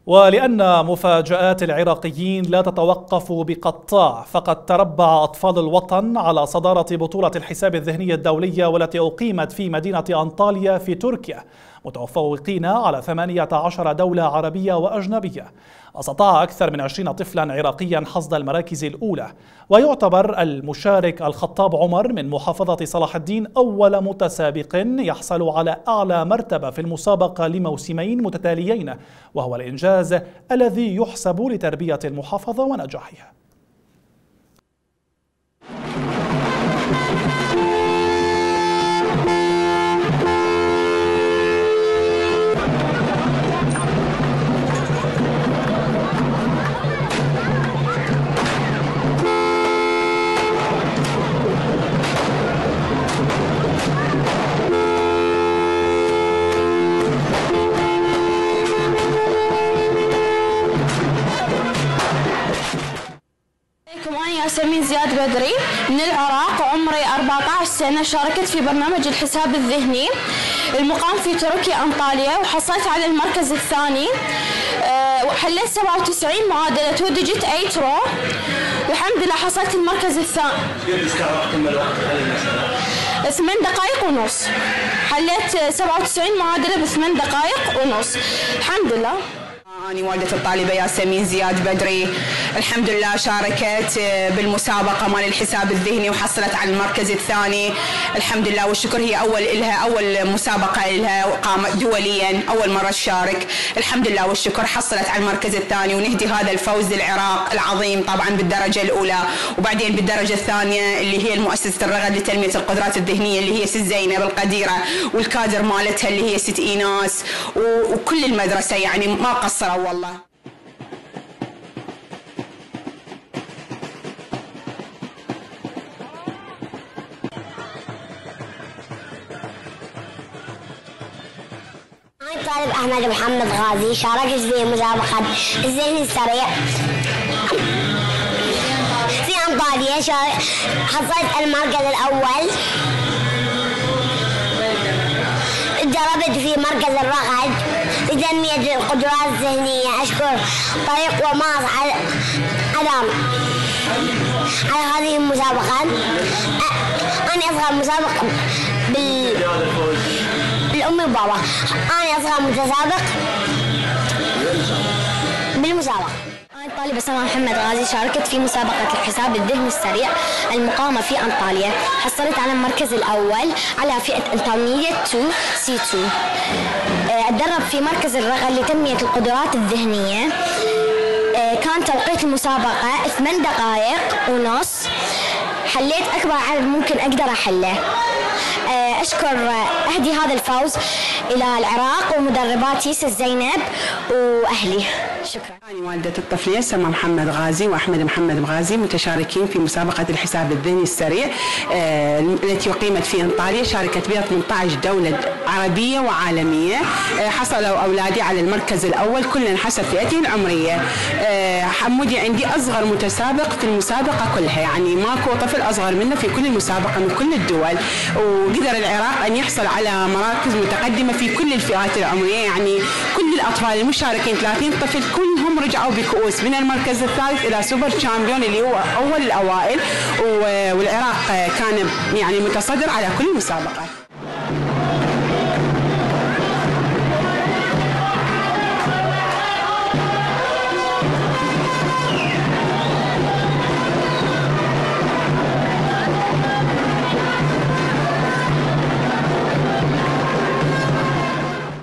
ولأن مفاجآت العراقيين لا تتوقف بقطاع، فقد تربع أطفال الوطن على صدارة بطولة الحساب الذهني الدولية والتي أقيمت في مدينة أنطاليا في تركيا، متفوقين على 18 دولة عربية وأجنبية. استطاع أكثر من 20 طفلا عراقيا حصد المراكز الأولى، ويعتبر المشارك الخطاب عمر من محافظة صلاح الدين أول متسابق يحصل على أعلى مرتبة في المسابقة لموسمين متتاليين، وهو الإنجاز الذي يحسب لتربية المحافظة ونجاحها. أنا ياسمين زياد بدري من العراق، عمري 14 سنة. شاركت في برنامج الحساب الذهني المقام في تركيا أنطاليا، وحصلت على المركز الثاني. وحليت 97 معادلة 2 digit 8 رو، والحمد لله حصلت المركز الثاني. قد استغرق كم الوقت هذه المسألة؟ 8 دقائق ونص. حليت 97 معادلة ب8 دقائق ونص، الحمد لله. أنا والدة الطالبة ياسمين زياد بدري، الحمد لله شاركت بالمسابقة مال الحساب الذهني وحصلت على المركز الثاني، الحمد لله والشكر. هي أول مسابقة لها وقامت دوليا، أول مرة تشارك، الحمد لله والشكر. حصلت على المركز الثاني، ونهدي هذا الفوز للعراق العظيم طبعا بالدرجة الأولى، وبعدين بالدرجة الثانية اللي هي المؤسسة الرغد لتنمية القدرات الذهنية اللي هي ست زينب القديرة، والكادر مالتها اللي هي ست إيناس، وكل المدرسة يعني ما قصروا والله. أنا طالب أحمد محمد غازي، شاركت في مسابقة الذهن السريع في أنطاليا، حصلت المركز الأول. جربت في مركز الرغد لتنمية القدرات الذهنية. أشكر طريق وماص على هذه المسابقة. أنا أصغر مسابق بالأم وبابا. أنا أصغر متسابق بالمسابقة. أنا طالبة سما محمد غازي، شاركت في مسابقة الحساب الذهني السريع المقامة في أنطاليا. حصلت على المركز الأول على فئة Intermediate 2 C2. أتدرب في مركز الرغد لتنمية القدرات الذهنية. كان توقيت المسابقة 8 دقائق ونص. حليت أكبر عدد ممكن أقدر أحله. أهدي هذا الفوز إلى العراق ومدرباتي ست زينب وأهلي. شكرا. أنا والدة الطفلين سما محمد غازي وأحمد محمد غازي، متشاركين في مسابقة الحساب الذهني السريع التي أقيمت في أنطاليا. شاركت بها 18 دولة عربية وعالمية. حصلوا أولادي على المركز الأول كلا حسب فئته العمرية. حمودي عندي أصغر متسابق في المسابقة كلها، يعني ماكو طفل أصغر منه في كل المسابقة من كل الدول. وقدر العراق أن يحصل على مراكز متقدمة في كل الفئات العمرية، يعني كل الأطفال المشاركين 30 طفل كلهم رجعوا بكؤوس من المركز الثالث إلى سوبر تشامبيون اللي هو أول الأوائل، والعراق كان يعني متصدر على كل المسابقات.